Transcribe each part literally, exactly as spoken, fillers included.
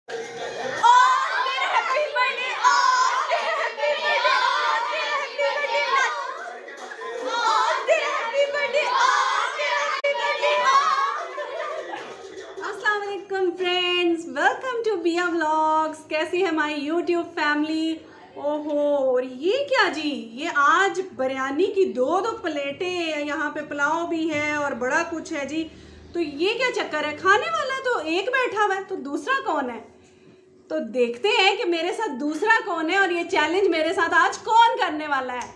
Welcome to बिया vlogs. कैसी है हमारी यूट्यूब फैमिली। ओहो, और ये क्या जी, ये आज बिरयानी की दो दो प्लेटें, यहाँ पे पुलाव भी है और बड़ा कुछ है जी। तो ये क्या चक्कर है, खाने वाला तो एक बैठा हुआ है तो दूसरा कौन है? तो देखते हैं कि मेरे साथ दूसरा कौन है और ये चैलेंज मेरे साथ आज कौन करने वाला है।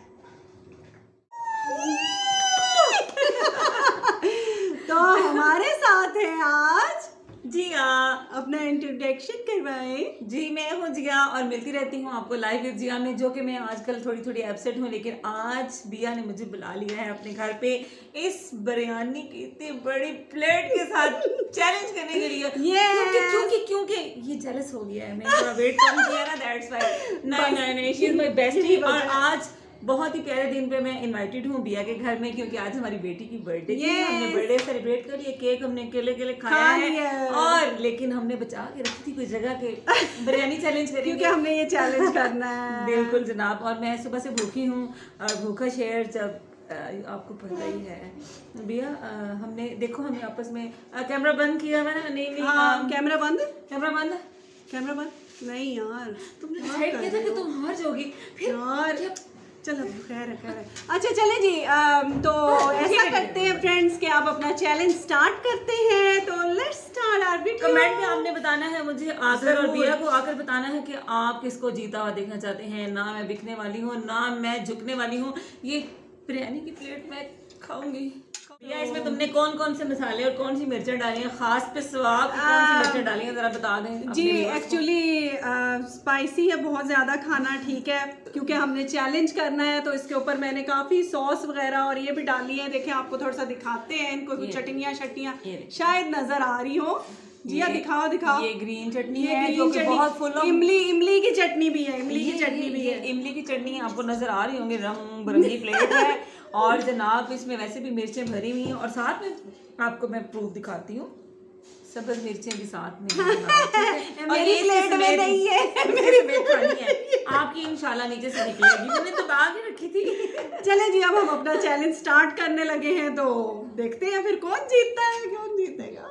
तो हमारे साथ है आज जी हाँ, अपना इंट्रोडक्शन करवाएं। जी मैं हूँ जिया और मिलती रहती हूँ आपको लाइव विद जिया में, जो कि मैं आजकल थोड़ी थोड़ी एब्सेंट हूँ, लेकिन आज बिया ने मुझे बुला लिया है अपने घर पे इस बिरयानी की इतनी बड़ी प्लेट के साथ चैलेंज करने के लिए। क्योंकि क्योंकि क्योंकि ये जेलस हो गया है, मैं थोड़ा वेट कम किया ना, दैट्स व्हाई। नहीं नहीं नहीं, शी इज माय बेस्टी। और आज बहुत ही प्यारे दिन पे मैं इनवाइटेड हूँ बिया के घर में, क्योंकि आज हमारी बेटी की बर्थडे थी। हमने बर्थडे सेलिब्रेट कर लिया, केक हमने अकेले अकेले खाया है, और लेकिन हमने बचा के रखी थी कोई जगह के बिरयानी चैलेंज करेंगे, क्योंकि हमने ये चैलेंज करना है। बिल्कुल जनाब। और मैं सुबह से भूखी हूँ, और भूखा शेर जब आपको पता ही है बिया, हमने देखो हमें आपस में कैमरा बंद किया हुआ ना। नहीं नहीं, हाँ, कैमरा बंद कैमरा बंद कैमरा बंद नहीं यार, तुमने डिसाइड किया था कि तुम हार जाओगी फिर यार। चलो खैर है खैर है। अच्छा चले जी, तो ऐसा करते हैं फ्रेंड्स कि आप अपना चैलेंज स्टार्ट करते हैं। तो let's start our video. Comment में आपने बताना है मुझे आकर, और बिया को आकर बताना है कि आप किसको जीता हुआ देखना चाहते हैं। ना मैं बिकने वाली हूँ, ना मैं झुकने वाली हूँ। ये बिरयानी की प्लेट मैं खाऊंगी। बिया, इसमें तुमने कौन कौन से मसाले और कौन सी मिर्चें डाली हैं, खास पे स्वाद कौन सी मिर्चें डाली हैं, जरा बता दें जी। एक्चुअली स्पाइसी है बहुत ज़्यादा खाना, ठीक है, क्योंकि हमने चैलेंज करना है तो इसके ऊपर मैंने काफ़ी सॉस वगैरह और ये भी डाली है। देखें, आपको थोड़ा सा दिखाते हैं इनको, कुछ चटनियाँ शटनियाँ शायद नजर आ रही हो। जी दिखाओ दिखाओ। ये ग्रीन चटनी है, जो कि बहुत फुल ऑफ, इमली इमली की चटनी भी है, इमली की चटनी भी है। इमली की चटनी आपको नजर आ रही होंगी, रंग बिरंगी प्लेट है। और जनाब इसमें वैसे भी मिर्चें भरी हुई हैं, और साथ में आपको मैं प्रूफ दिखाती हूँ, सब्ज मिर्चें भी साथ में हैं। और मेरी प्लेट में नहीं है, मेरी प्लेट खानी है आपकी, इंशाल्लाह नीचे से निकलेगी, मैंने तो दबा के रखी थी। चले जी, अब हम अपना चैलेंज स्टार्ट करने लगे हैं, तो देखते हैं फिर कौन जीतता है, कौन जीतेगा।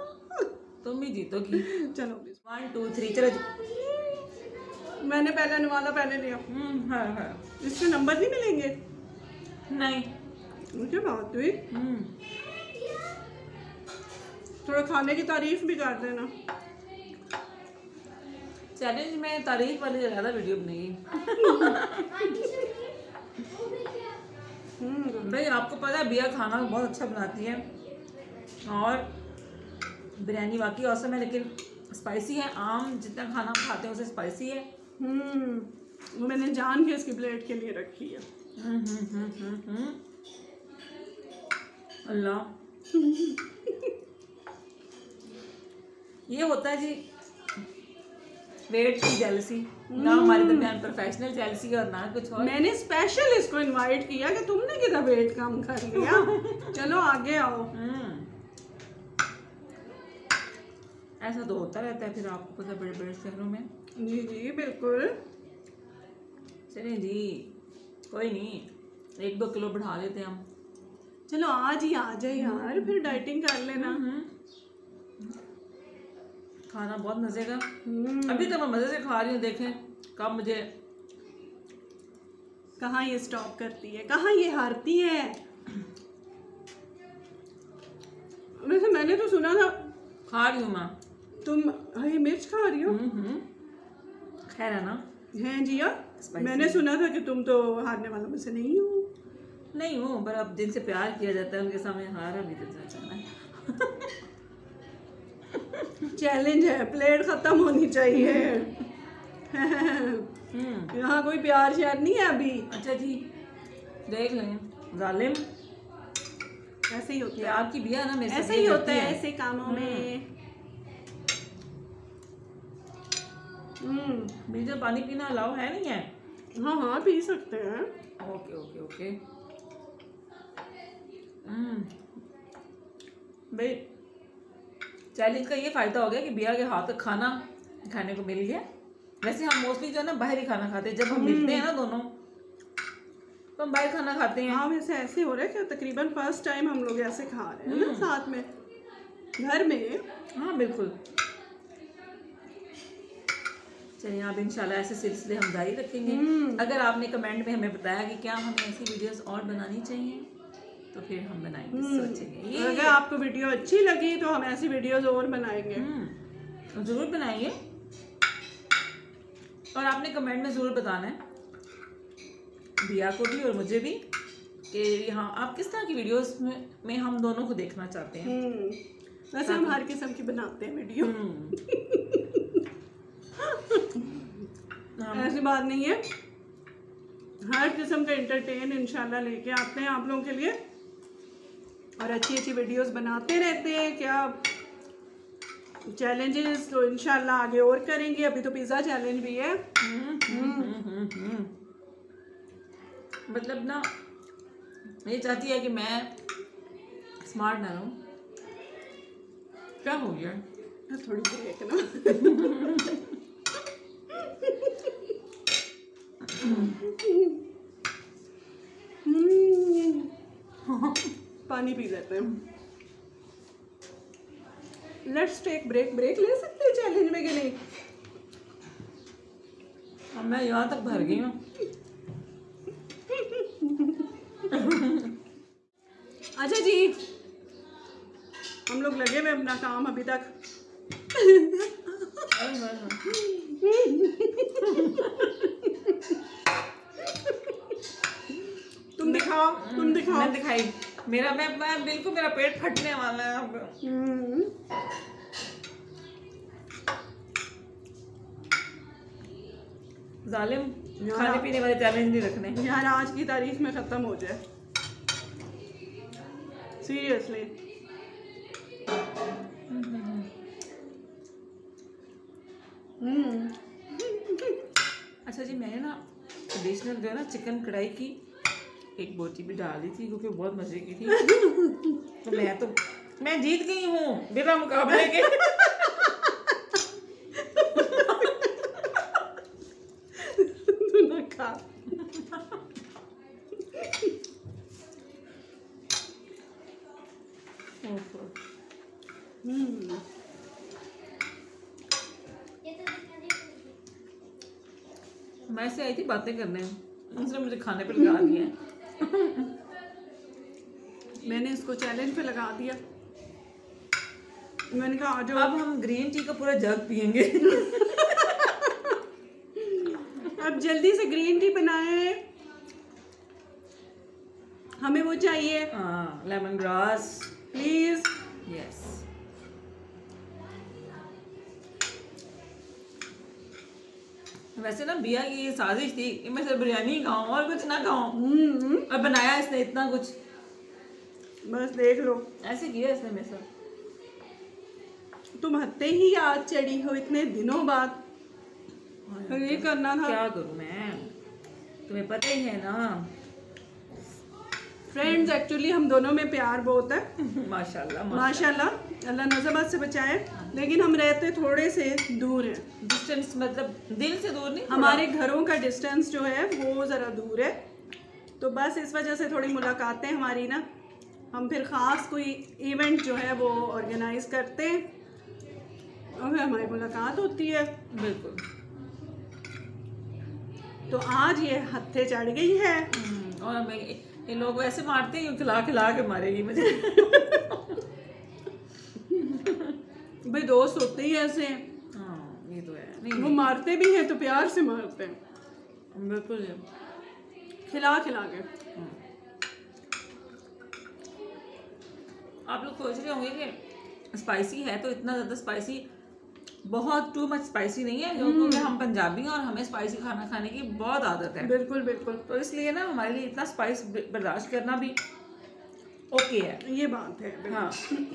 तुम ही जीतोगी। चलो वन टू थ्री, चलो जी। मैंने पहले निवाला पहले लिया। हम्म हाँ हाँ, इसके नंबर नहीं मिलेंगे? नहीं, मुझे बात हुई। थोड़ा खाने की तारीफ भी कर देना। चैलेंज में तारीफ वाली ज्यादा वीडियो बनाई। भाई आपको पता है बिया खाना बहुत अच्छा बनाती है, और बिरयानी वाकई औसम है, लेकिन स्पाइसी है। आम जितना खाना खाते हैं उसे स्पाइसी है। हम्म वो मैंने जान के इसकी प्लेट के लिए रखी है। हम्म हम्म हम्म हम्म अल्लाह। ये होता है जी वेट की जेलसी, ना हमारे दरमियान प्रोफेशनल जेलसी और ना कुछ और। मैंने स्पेशल इसको इनवाइट किया कि तुमने किधर वेट कम कर लिया। चलो आगे आओ। ऐसा तो होता रहता है, फिर आपको पता बड़े बड़े शहरों में। जी जी बिल्कुल। चलिए जी, कोई नहीं, एक दो किलो बढ़ा लेते हैं हम। चलो आज ही आ जाए यार, फिर डाइटिंग कर लेना। खाना बहुत मजे का, अभी तो मैं मजे से खा रही हूँ। देखें कब मुझे, कहाँ ये स्टॉप करती है, कहाँ ये हारती है। वैसे मैंने तो सुना था, खा रही हूँ मैं। तुम हरी मिर्च खा रही हो? खैर है ना। हैं जिया, मैंने सुना था कि तुम तो हारने वालों में से नहीं हो। नहीं हूँ, पर अब जिनसे प्यार किया जाता है उनके सामने हारा भी तो जाना है। चैलेंज है, प्लेट खत्म होनी चाहिए। यहाँ कोई प्यार श्यार नहीं है अभी। अच्छा जी, देख लें जालिम, ऐसे ही होता है आपकी बिया ना, मेरे ऐसे ही होता है ऐसे कामों में। हम्म बीजा पानी पीना अलाउ है नहीं है? हाँ हाँ पी सकते हैं। Okay okay okay. हम्म भाई चैलेंज का ये फायदा हो गया कि बिया के हाथ का खाना खाने को मिल गया। वैसे हम मोस्टली जो है ना बाहर ही खाना खाते हैं, जब हम मिलते हैं ना दोनों तो हम बाहर खाना खाते हैं। हाँ वैसे ऐसे हो रहा है कि तकरीबन फर्स्ट टाइम हम लोग ऐसे खा रहे हैं ना साथ में घर में। हाँ बिल्कुल। चलिए आप इंशाल्लाह ऐसे सिलसिले हम जारी रखेंगे। अगर आपने कमेंट में हमें बताया कि क्या हमें ऐसी वीडियोस और बनानी चाहिए तो फिर हम बनाएंगे, सोचेंगे। ये अगर आपको वीडियो अच्छी लगी तो हम ऐसी वीडियोस और बनाएंगे, जरूर बनाएंगे। और आपने कमेंट में जरूर बताना है बिया को भी और मुझे भी कि हाँ आप किस तरह की वीडियोस में, में हम दोनों को देखना चाहते हैं। वैसे हम हर किस्म की बनाते हैं वीडियो, ऐसी बात नहीं है। हर किस्म का एंटरटेन इंशाल्लाह लेके आते हैं आप लोगों के लिए और अच्छी अच्छी वीडियोस बनाते रहते हैं। क्या चैलेंजेस तो इंशाल्लाह आगे और करेंगे। अभी तो पिज़्ज़ा चैलेंज भी है। मतलब ना ये चाहती है कि मैं स्मार्ट ना रहूं। क्या हो गया? थोड़ी ब्रेक ना। पानी पी लेते हैं। Let's take break. ब्रेक ले सकते हैं चैलेंज में कि नहीं? अब मैं यहाँ तक भर गई हूँ। अच्छा जी, हम लोग लगे हुए अपना काम अभी तक। तुम दिखाओ, तुम दिखाओ। मैं दिखाई मेरा मैं, मैं बिल्कुल मेरा पेट फटने वाला है अब। जालिम खाने पीने वाले चैलेंज नहीं रखने यार, आज की तारीख में खत्म हो जाए सीरियसली। अच्छा जी, मैंने ना ट्रेडिशनल जो है ना चिकन कढ़ाई की एक बोटी भी डाली थी क्योंकि बहुत मजे की थी। तो मैं तो मैं जीत गई हूँ बिना मुकाबले के। तू ना खा। मैं से आई थी बातें करने, उसने मुझे खाने पे लगा दिया है। मैंने इसको चैलेंज पे लगा दिया। मैंने कहा आ जाओ। अब हम ग्रीन टी का पूरा जग पियेंगे। अब जल्दी से ग्रीन टी बनाए। हमें वो चाहिए, हाँ लेमन ग्रास प्लीज। यस। वैसे ना बिया की ये साजिश थी कि मैं सिर्फ बिरयानी खाऊं और कुछ ना खाऊं, और बनाया इसने इतना कुछ। बस देख लो, ऐसे किया इसने मेरे साथ। तुम हत्ते ही याद चढ़ी हो इतने दिनों बाद। ये करना था। क्या करूं मैं, तुम्हें पता ही है ना। फ्रेंड्स, एक्चुअली हम दोनों में प्यार बहुत है। माशाल्लाह माशाल्लाह, अल्लाह नज़ाबाद से बचाए। लेकिन हम रहते थोड़े से दूर हैं। डिस्टेंस मतलब दिल से दूर नहीं, हमारे घरों का डिस्टेंस जो है वो ज़रा दूर है। तो बस इस वजह से थोड़ी मुलाकातें हमारी ना, हम फिर ख़ास कोई इवेंट जो है वो ऑर्गेनाइज करते हैं और फिर हमारी मुलाकात होती है। बिल्कुल। तो आज ये हत्थे चढ़ गई है। और मैं ये लोग वैसे मारते हैं, खिला खिला के मारेगी मुझे। भाई दोस्त होते ही ऐसे हैं। हाँ ये तो है। नहीं, वो मारते भी हैं तो प्यार से मारते हैं, बिल्कुल खिला खिला के। आप लोग सोच रहे होंगे कि स्पाइसी है तो इतना ज़्यादा स्पाइसी, बहुत टू मच स्पाइसी नहीं है, क्योंकि हम पंजाबी हैं और हमें स्पाइसी खाना खाने की बहुत आदत है। बिल्कुल बिल्कुल। तो इसलिए ना हमारे लिए इतना स्पाइस बर्दाश्त करना भी ओके है। ये बात है। हाँ।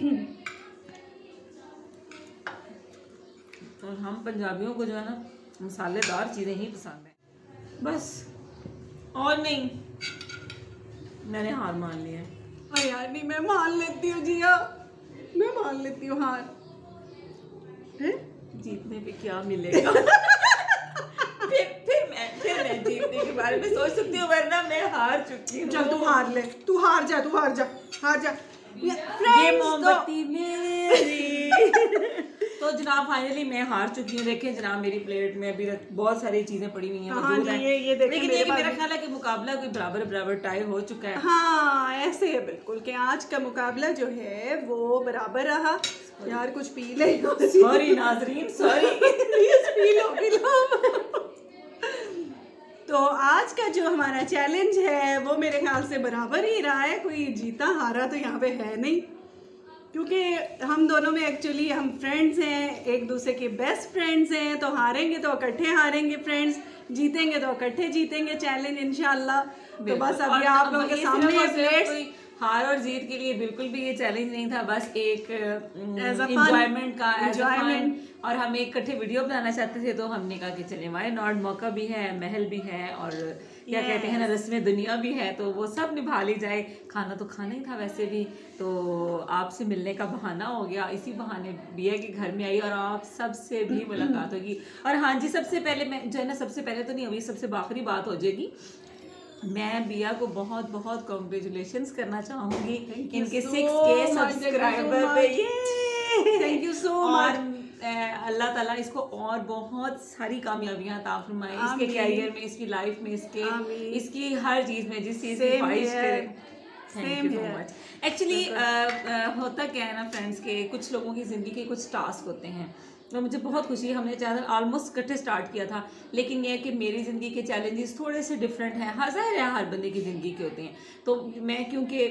और हम पंजाबियों को जो है ना मसालेदार चीज़ें ही पसंद हैं बस, और नहीं। मैंने हार मान लिया है। अरे यार नहीं, मैं मान लेती हूँ जिया, मैं मान लेती हूँ हार। है जीतने पे क्या मिलेगा। फिर फिर मैं फिर मैं जीतने के बारे में सोच सकती हूँ, वरना मैं हार चुकी हूँ। चल तू हार ले, तू हार जा, तू हार जा, हार जा। ये मोमबत्ती मेरी। तो जनाब फाइनली मैं हार चुकी हूँ। देखें जनाब मेरी प्लेट में अभी बहुत सारी चीजें पड़ी हुई हैं, मौजूद हैं। ये ये लेकिन ये मेरा ख्याल है कि मुकाबला कोई बराबर बराबर टाई हो चुका है। हाँ ऐसे है बिल्कुल कि आज का मुकाबला जो है वो बराबर रहा। यार कुछ पी ले। Sorry Nazreen, sorry. प्लीज पी लो पी लो। तो आज का जो हमारा चैलेंज है वो मेरे ख्याल से बराबर ही रहा है, कोई जीता हारा तो यहाँ पे है नहीं, क्योंकि हम दोनों में एक्चुअली हम फ्रेंड्स हैं, एक दूसरे के बेस्ट फ्रेंड्स हैं। तो हारेंगे तो इकट्ठे हारेंगे फ्रेंड्स, जीतेंगे तो इकट्ठे जीतेंगे चैलेंज इंशाल्लाह। तो बस अभी आप लोगों के सामने प्लेट्स। हार और जीत के लिए बिल्कुल भी ये चैलेंज नहीं था, बस एक एंजॉयमेंट का एंजॉयमेंट, और हम एक इकट्ठे वीडियो बनाना चाहते थे। तो हमने कहा कि चले वाई नॉट, मौका भी है, महल भी है, और क्या yes. कहते हैं ना रस्में दुनिया भी है, तो वो सब निभा ली जाए। खाना तो खाना ही था वैसे भी, तो आपसे मिलने का बहाना हो गया। इसी बहाने बिया के घर में आई और आप सबसे भी मुलाकात होगी। और हाँ जी, सबसे पहले मैं जो है ना, सबसे पहले तो नहीं होगी, सबसे आखिरी बात हो जाएगी। मैं बिया को बहुत बहुत कॉन्ग्रेचुलेशंस करना चाहूँगी इनके सिक्स के सब्सक्राइबर पे। ये thank you so much. Allah ताला इसको और बहुत सारी कामयाबियां अता फरमाए, इसके कैरियर में, इसकी लाइफ में, इसके इसकी हर चीज़ में, जिस चीज़ की ख्वाहिश करे। Thank you so much. Actually होता क्या है ना फ्रेंड्स, के कुछ लोगों की ज़िंदगी के कुछ टास्क होते हैं, तो मुझे बहुत खुशी है। हमने चैनल ऑलमोस्ट इकट्ठे स्टार्ट किया था, लेकिन यह है कि मेरी ज़िंदगी के चैलेंजेस थोड़े से डिफरेंट हैं। हाँ ज़ाहिर है हर बंदे की ज़िंदगी के होते हैं, तो मैं क्योंकि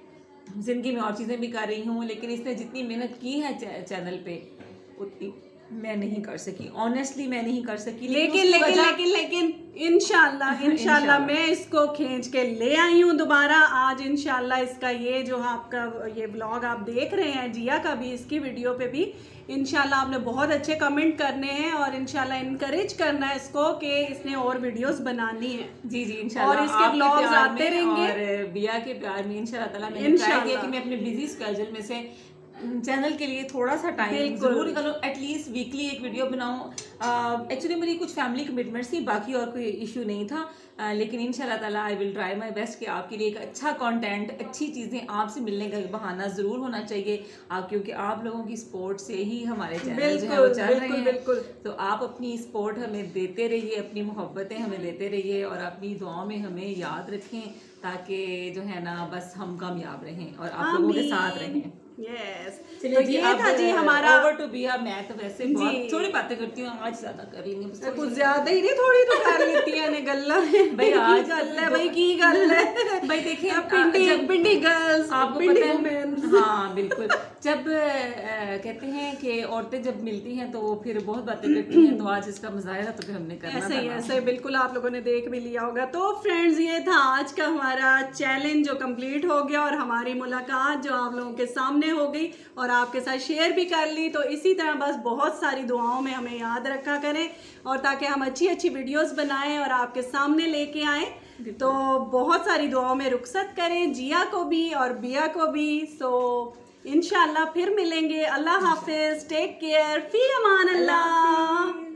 ज़िंदगी में और चीज़ें भी कर रही हूँ, लेकिन इसने जितनी मेहनत की है चैनल पे उतनी मैं नहीं कर सकी, ऑनेस्टली मैं नहीं कर सकी। लेकिन लेकिन लेकिन लेकिन इंशाल्लाह इंशाल्लाह मैं इसको खींच के ले आई हूँ दोबारा आज। इंशाल्लाह इसका ये जो आपका ये ब्लॉग आप देख रहे हैं, जिया का भी, इसकी वीडियो पे भी इंशाल्लाह आपने बहुत अच्छे कमेंट करने हैं और इंशाल्लाह इनकरेज करना है इसको कि इसने और वीडियोस बनानी है। जी जी इंशाल्लाह, और इसके ब्लॉग्स आते रहेंगे। और बिया के प्यार में इंशाल्लाह ताला मैंने ट्राई किया कि मैं अपने बिजी स्केड्यूल में से चैनल के लिए थोड़ा सा टाइम जरूर निकालूं, एटलीस्ट वीकली एक वीडियो बनाऊं। एक्चुअली मेरी कुछ फैमिली कमिटमेंट्स थी, बाकी और कोई इशू नहीं था, uh, लेकिन इंशाल्लाह ताला I will try my best कि आपके लिए एक अच्छा कंटेंट, अच्छी चीज़ें आपसे मिलने का बहाना ज़रूर होना चाहिए आप, क्योंकि आप लोगों की सपोर्ट से ही हमारे चैनल जो है वो चल रहे हैं। बिल्कुल। तो आप अपनी सपोर्ट हमें देते रहिए, अपनी मोहब्बतें हमें देते रहिए, और अपनी दुआओं में हमें याद रखें, ताकि जो है ना बस हम कामयाब रहें और आप लोगों के साथ रहें। Yes yes. तो ये था जी हमारा ओवर टू बिया। मैं तो वैसे बहुत थोड़ी बातें करती हूँ, आज ज्यादा कर लेंगे, कुछ ज्यादा ही नहीं, थोड़ी तो कर लेती है ने गल्ला भाई। आज गल है भाई, की गल है भाई। देखिए पिंडी पिंडी गर्ल्स, आपको पता है। हाँ बिल्कुल, जब आ, कहते हैं कि औरतें जब मिलती हैं तो फिर बहुत बातें करती हैं, तो आज इसका मुजाहिरा तो फिर हमने करना ऐसे ही ऐसे ही बिल्कुल आप लोगों ने देख भी लिया होगा। तो फ्रेंड्स ये था आज का हमारा चैलेंज जो कंप्लीट हो गया, और हमारी मुलाकात जो आप लोगों के सामने हो गई और आपके साथ शेयर भी कर ली। तो इसी तरह बस बहुत सारी दुआओं में हमें याद रखा करें, और ताकि हम अच्छी अच्छी वीडियोस बनाएं और आपके सामने लेके आएं। तो बहुत सारी दुआओं में रुखसत करें, जिया को भी और बिया को भी। सो इंशाल्लाह फिर मिलेंगे। अल्लाह हाफिज, टेक केयर, फी अमान अल्लाह।